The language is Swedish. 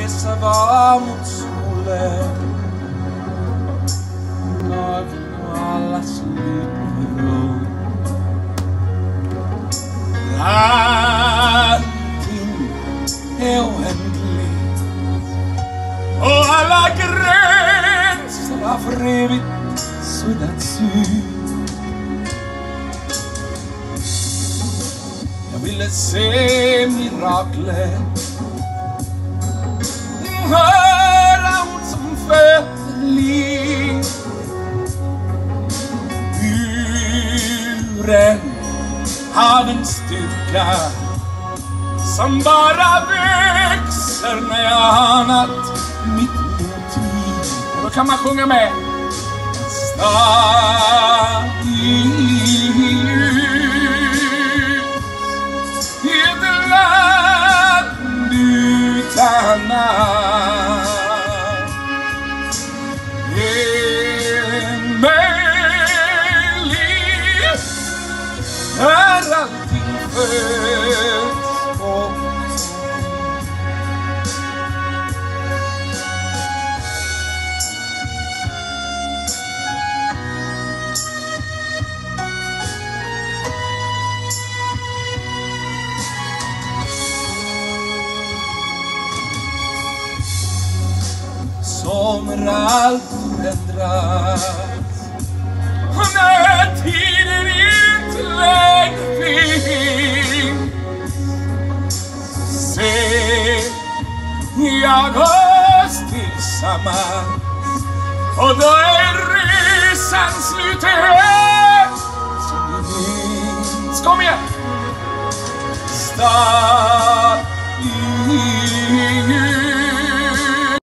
resa var mot solen. Naken och alla slutna rum. Allting är oändligt och alla gränser har för evigt suddats ut. Jag ville se miraklet, höra ord som föder liv ur en havensstyrka som bara växer när jag anat mitt motiv. Och då kan man sjunga med. Stad i ett land utan namn. En möjlighet är allting föds på. Som allt förändras och när tiden inte längre finns, se jag oss tillsammans och då är resan slutet som vi minns. Kom igen! Stad i